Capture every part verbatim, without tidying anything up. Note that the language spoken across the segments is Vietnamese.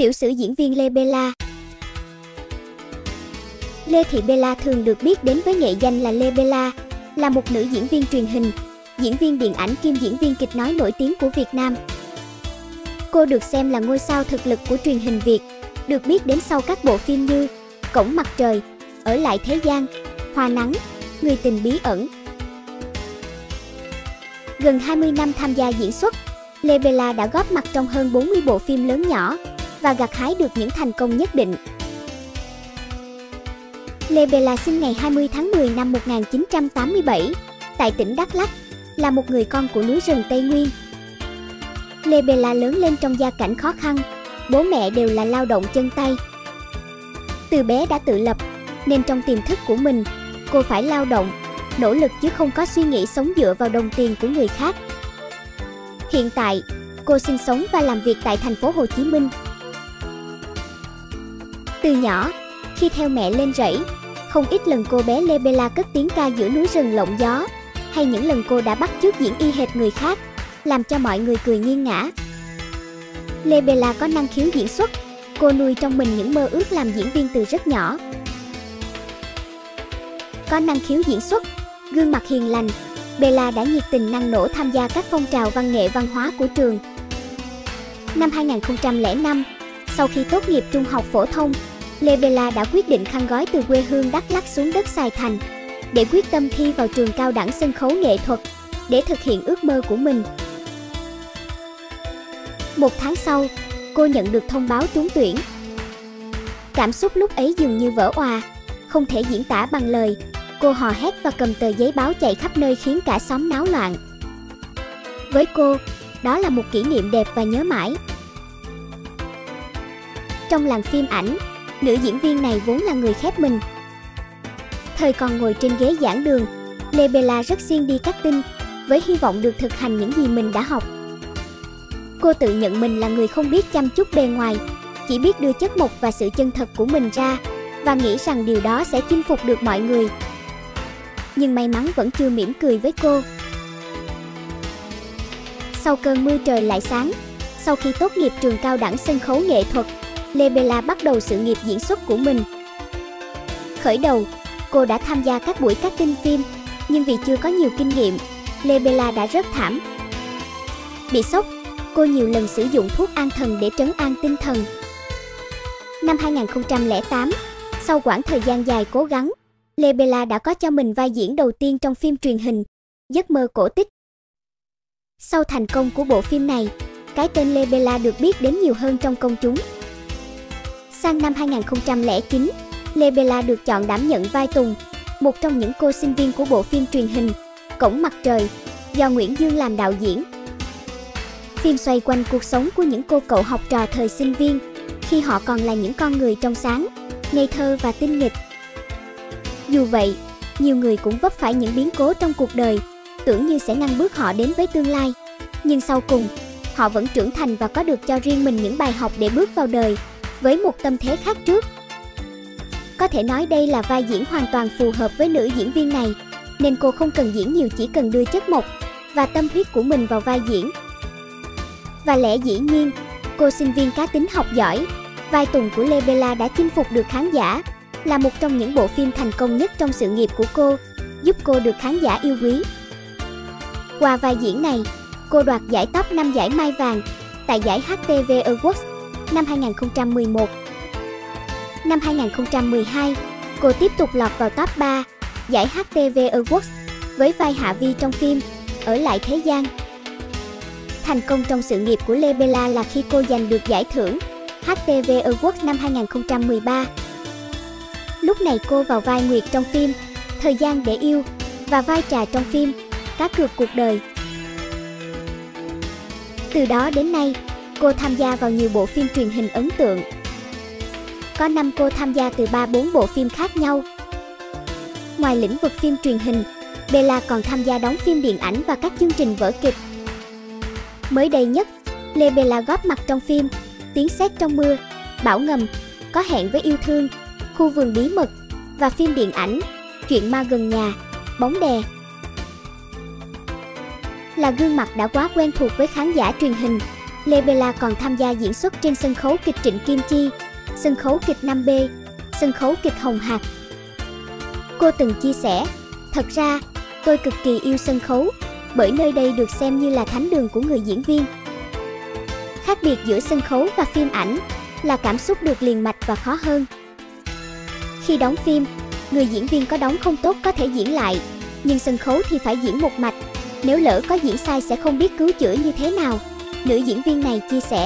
Tiểu sử diễn viên Lê Bella. Lê Thị Bella thường được biết đến với nghệ danh là Lê Bella, là một nữ diễn viên truyền hình, diễn viên điện ảnh kiêm diễn viên kịch nói nổi tiếng của Việt Nam. Cô được xem là ngôi sao thực lực của truyền hình Việt, được biết đến sau các bộ phim như Cổng Mặt Trời, Ở Lại Thế Gian, Hoa Nắng, Người Tình Bí Ẩn. Gần hai mươi năm tham gia diễn xuất, Lê Bella đã góp mặt trong hơn bốn mươi bộ phim lớn nhỏ và gặt hái được những thành công nhất định. Lê Bella sinh ngày hai mươi tháng mười năm một nghìn chín trăm tám mươi bảy tại tỉnh Đắk Lắk, là một người con của núi rừng Tây Nguyên. Lê Bella lớn lên trong gia cảnh khó khăn, bố mẹ đều là lao động chân tay. Từ bé đã tự lập, nên trong tiềm thức của mình, cô phải lao động, nỗ lực chứ không có suy nghĩ sống dựa vào đồng tiền của người khác. Hiện tại, cô sinh sống và làm việc tại thành phố Hồ Chí Minh. Từ nhỏ, khi theo mẹ lên rẫy, không ít lần cô bé Lê Bella cất tiếng ca giữa núi rừng lộng gió, hay những lần cô đã bắt chước diễn y hệt người khác, làm cho mọi người cười nghiêng ngã. Lê Bella có năng khiếu diễn xuất, cô nuôi trong mình những mơ ước làm diễn viên từ rất nhỏ. Có năng khiếu diễn xuất, gương mặt hiền lành, Bella đã nhiệt tình năng nổ tham gia các phong trào văn nghệ văn hóa của trường. Năm hai nghìn không trăm lẻ năm, sau khi tốt nghiệp trung học phổ thông, Lê Bella đã quyết định khăn gói từ quê hương Đắk Lắk xuống đất Sài Thành để quyết tâm thi vào trường cao đẳng sân khấu nghệ thuật để thực hiện ước mơ của mình. Một tháng sau, cô nhận được thông báo trúng tuyển. Cảm xúc lúc ấy dường như vỡ òa, không thể diễn tả bằng lời. Cô hò hét và cầm tờ giấy báo chạy khắp nơi khiến cả xóm náo loạn. Với cô, đó là một kỷ niệm đẹp và nhớ mãi. Trong làng phim ảnh, nữ diễn viên này vốn là người khép mình. Thời còn ngồi trên ghế giảng đường, Lê Bella rất siêng đi casting, với hy vọng được thực hành những gì mình đã học. Cô tự nhận mình là người không biết chăm chút bề ngoài, chỉ biết đưa chất mộc và sự chân thật của mình ra, và nghĩ rằng điều đó sẽ chinh phục được mọi người. Nhưng may mắn vẫn chưa mỉm cười với cô. Sau cơn mưa trời lại sáng, sau khi tốt nghiệp trường cao đẳng sân khấu nghệ thuật, Lê Bella bắt đầu sự nghiệp diễn xuất của mình. Khởi đầu, cô đã tham gia các buổi casting phim, nhưng vì chưa có nhiều kinh nghiệm, Lê Bella đã rớt thảm. Bị sốc, cô nhiều lần sử dụng thuốc an thần để trấn an tinh thần. Năm hai nghìn không trăm lẻ tám, sau quãng thời gian dài cố gắng, Lê Bella đã có cho mình vai diễn đầu tiên trong phim truyền hình Giấc Mơ Cổ Tích. Sau thành công của bộ phim này, cái tên Lê Bella được biết đến nhiều hơn trong công chúng. Sang năm hai nghìn không trăm lẻ chín, Lê Bella được chọn đảm nhận vai Tùng, một trong những cô sinh viên của bộ phim truyền hình Cổng Mặt Trời, do Nguyễn Dương làm đạo diễn. Phim xoay quanh cuộc sống của những cô cậu học trò thời sinh viên, khi họ còn là những con người trong sáng, ngây thơ và tinh nghịch. Dù vậy, nhiều người cũng vấp phải những biến cố trong cuộc đời, tưởng như sẽ ngăn bước họ đến với tương lai. Nhưng sau cùng, họ vẫn trưởng thành và có được cho riêng mình những bài học để bước vào đời, với một tâm thế khác trước. Có thể nói đây là vai diễn hoàn toàn phù hợp với nữ diễn viên này, nên cô không cần diễn nhiều, chỉ cần đưa chất mộc và tâm huyết của mình vào vai diễn. Và lẽ dĩ nhiên, cô sinh viên cá tính học giỏi, vai Tùng của Lê Bella đã chinh phục được khán giả, là một trong những bộ phim thành công nhất trong sự nghiệp của cô, giúp cô được khán giả yêu quý. Qua vai diễn này, cô đoạt giải top năm giải Mai Vàng tại giải hát tê vê Awards năm hai nghìn không trăm mười một. Năm hai nghìn không trăm mười hai, cô tiếp tục lọt vào top ba giải hát tê vê Awards với vai Hạ Vi trong phim Ở Lại Thế Gian. Thành công trong sự nghiệp của Lê Bella là khi cô giành được giải thưởng hát tê vê Awards năm hai nghìn không trăm mười ba. Lúc này cô vào vai Nguyệt trong phim Thời Gian Để Yêu và vai Trà trong phim Cá Cược Cuộc Đời. Từ đó đến nay, cô tham gia vào nhiều bộ phim truyền hình ấn tượng. Có năm cô tham gia từ ba bốn bộ phim khác nhau. Ngoài lĩnh vực phim truyền hình, Bella còn tham gia đóng phim điện ảnh và các chương trình vở kịch. Mới đây nhất, Lê Bella góp mặt trong phim Tiếng Sét Trong Mưa, Bão Ngầm, Có Hẹn Với Yêu Thương, Khu Vườn Bí Mật và phim điện ảnh Chuyện Ma Gần Nhà, Bóng Đè. Là gương mặt đã quá quen thuộc với khán giả truyền hình, Lê Bella còn tham gia diễn xuất trên sân khấu kịch Trịnh Kim Chi, sân khấu kịch năm B, sân khấu kịch Hồng Hạc. Cô từng chia sẻ, thật ra, tôi cực kỳ yêu sân khấu, bởi nơi đây được xem như là thánh đường của người diễn viên. Khác biệt giữa sân khấu và phim ảnh là cảm xúc được liền mạch và khó hơn. Khi đóng phim, người diễn viên có đóng không tốt có thể diễn lại, nhưng sân khấu thì phải diễn một mạch, nếu lỡ có diễn sai sẽ không biết cứu chữa như thế nào, nữ diễn viên này chia sẻ.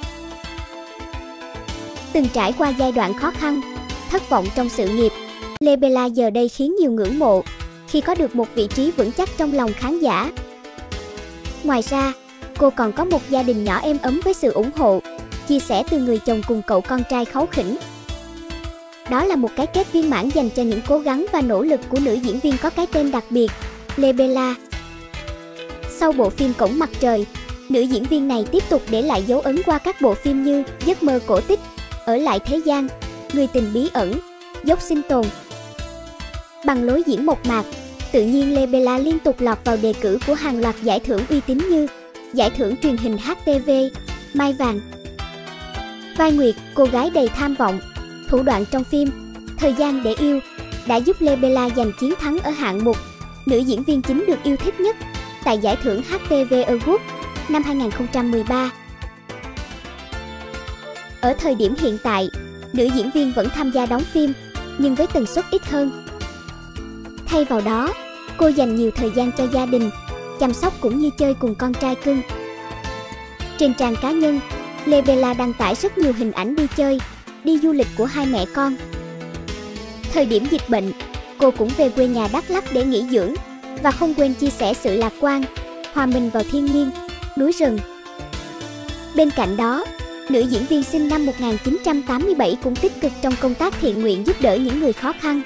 Từng trải qua giai đoạn khó khăn, thất vọng trong sự nghiệp, Lê Bella giờ đây khiến nhiều ngưỡng mộ khi có được một vị trí vững chắc trong lòng khán giả. Ngoài ra, cô còn có một gia đình nhỏ êm ấm với sự ủng hộ, chia sẻ từ người chồng cùng cậu con trai kháu khỉnh. Đó là một cái kết viên mãn dành cho những cố gắng và nỗ lực của nữ diễn viên có cái tên đặc biệt, Lê Bella. Sau bộ phim Cổng Mặt Trời, nữ diễn viên này tiếp tục để lại dấu ấn qua các bộ phim như Giấc mơ cổ tích, Ở lại thế gian, Người tình bí ẩn, Dốc sinh tồn. Bằng lối diễn mộc mạc, tự nhiên Lê Bella liên tục lọt vào đề cử của hàng loạt giải thưởng uy tín như Giải thưởng truyền hình hát tê vê, Mai Vàng. Vai Nguyệt, cô gái đầy tham vọng, thủ đoạn trong phim Thời gian để yêu đã giúp Lê Bella giành chiến thắng ở hạng mục nữ diễn viên chính được yêu thích nhất tại giải thưởng hát tê vê Award năm hai nghìn không trăm mười ba. Ở thời điểm hiện tại, nữ diễn viên vẫn tham gia đóng phim, nhưng với tần suất ít hơn. Thay vào đó, cô dành nhiều thời gian cho gia đình, chăm sóc cũng như chơi cùng con trai cưng. Trên trang cá nhân, Lê Bella đăng tải rất nhiều hình ảnh đi chơi, đi du lịch của hai mẹ con. Thời điểm dịch bệnh, cô cũng về quê nhà Đắk Lắk để nghỉ dưỡng và không quên chia sẻ sự lạc quan, hòa mình vào thiên nhiên, núi rừng. Bên cạnh đó, nữ diễn viên sinh năm một nghìn chín trăm tám mươi bảy cũng tích cực trong công tác thiện nguyện giúp đỡ những người khó khăn.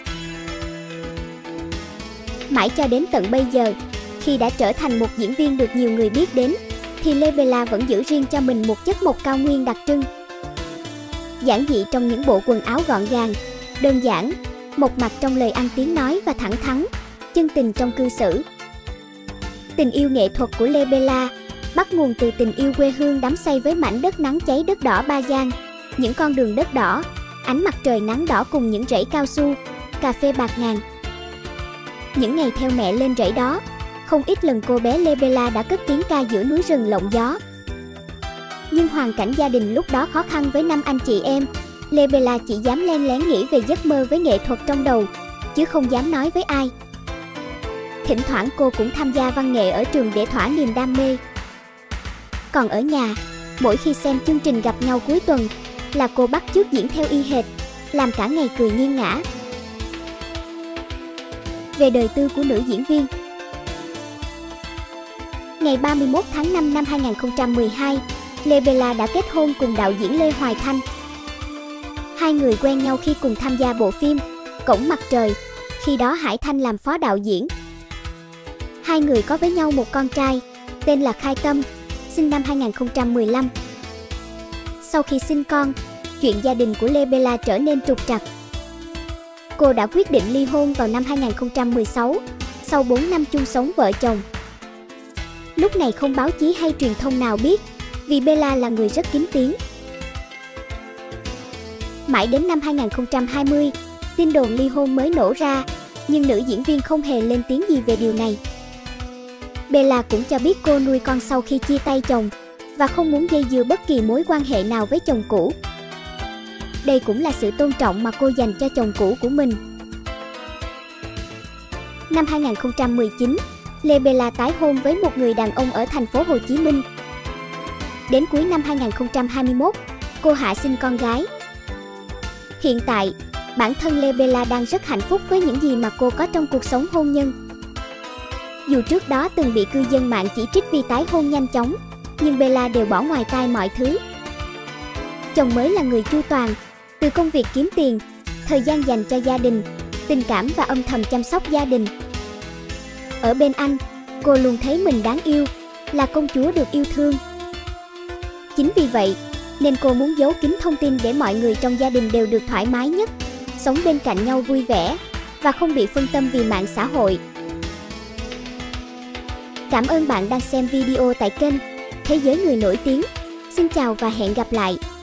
Mãi cho đến tận bây giờ, khi đã trở thành một diễn viên được nhiều người biết đến, thì Lê Bella vẫn giữ riêng cho mình một chất mộc cao nguyên đặc trưng. Giản dị trong những bộ quần áo gọn gàng, đơn giản, mộc mạc trong lời ăn tiếng nói và thẳng thắn, chân tình trong cư xử. Tình yêu nghệ thuật của Lê Bella bắt nguồn từ tình yêu quê hương đắm say với mảnh đất nắng cháy đất đỏ Ba Giang, những con đường đất đỏ, ánh mặt trời nắng đỏ cùng những rẫy cao su, cà phê bạc ngàn. Những ngày theo mẹ lên rẫy đó, không ít lần cô bé Lê Bella đã cất tiếng ca giữa núi rừng lộng gió. Nhưng hoàn cảnh gia đình lúc đó khó khăn với năm anh chị em, Lê Bella chỉ dám len lén nghĩ về giấc mơ với nghệ thuật trong đầu, chứ không dám nói với ai. Thỉnh thoảng cô cũng tham gia văn nghệ ở trường để thỏa niềm đam mê. Còn ở nhà, mỗi khi xem chương trình Gặp nhau cuối tuần, là cô bắt chước diễn theo y hệt, làm cả ngày cười nghiêng ngã. Về đời tư của nữ diễn viên. Ngày ba mươi mốt tháng năm năm hai nghìn không trăm mười hai, Lê Bella đã kết hôn cùng đạo diễn Lê Hoài Thanh. Hai người quen nhau khi cùng tham gia bộ phim Cổng Mặt Trời, khi đó Hải Thanh làm phó đạo diễn. Hai người có với nhau một con trai, tên là Khai Tâm, sinh năm hai nghìn không trăm mười lăm. Sau khi sinh con, chuyện gia đình của Lê Bella trở nên trục trặc. Cô đã quyết định ly hôn vào năm hai nghìn không trăm mười sáu, sau bốn năm chung sống vợ chồng. Lúc này không báo chí hay truyền thông nào biết, vì Bella là người rất kín tiếng. Mãi đến năm hai nghìn không trăm hai mươi, tin đồn ly hôn mới nổ ra, nhưng nữ diễn viên không hề lên tiếng gì về điều này. Bella cũng cho biết cô nuôi con sau khi chia tay chồng và không muốn dây dưa bất kỳ mối quan hệ nào với chồng cũ. Đây cũng là sự tôn trọng mà cô dành cho chồng cũ của mình. Năm hai nghìn không trăm mười chín, Lê Bella tái hôn với một người đàn ông ở thành phố Hồ Chí Minh. Đến cuối năm hai nghìn không trăm hai mươi mốt, cô hạ sinh con gái. Hiện tại, bản thân Lê Bella đang rất hạnh phúc với những gì mà cô có trong cuộc sống hôn nhân. Dù trước đó từng bị cư dân mạng chỉ trích vì tái hôn nhanh chóng, nhưng Bella đều bỏ ngoài tai mọi thứ. Chồng mới là người chu toàn, từ công việc kiếm tiền, thời gian dành cho gia đình, tình cảm và âm thầm chăm sóc gia đình. Ở bên anh, cô luôn thấy mình đáng yêu, là công chúa được yêu thương. Chính vì vậy, nên cô muốn giấu kín thông tin để mọi người trong gia đình đều được thoải mái nhất, sống bên cạnh nhau vui vẻ và không bị phân tâm vì mạng xã hội. Cảm ơn bạn đang xem video tại kênh Thế giới người nổi tiếng. Xin chào và hẹn gặp lại.